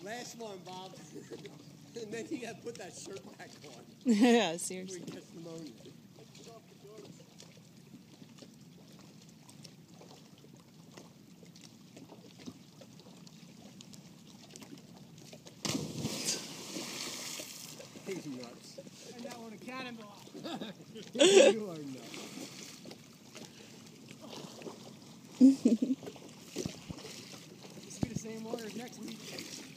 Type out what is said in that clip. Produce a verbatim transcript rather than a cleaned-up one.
Last one, Bob. And then you gotta put that shirt back on. Yeah, seriously. Before you catch pneumonia. He's nuts. And that one a cannonball. You are nuts. This will be the same order as next week.